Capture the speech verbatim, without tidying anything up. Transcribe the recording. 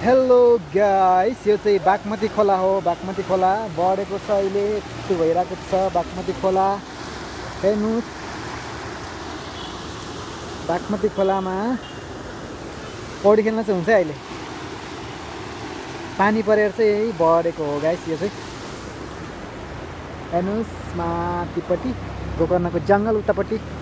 Hello guys, यो चाहिँ बागमती खोला हो। बागमती खोला बढेको छ, अहिले त्यो भइरहेको छ बागमती खोला। हेर्नुहोस्, बागमती खोलामा पौडी खेल्न चाहिँ हुन्छ। अहिले पानी परेर चाहिँ यही बढेको हो गाइस। यो चाहिँ हेर्नुहोस्, माथिपट्टि गोकर्णको जङ्गल उतापट्टि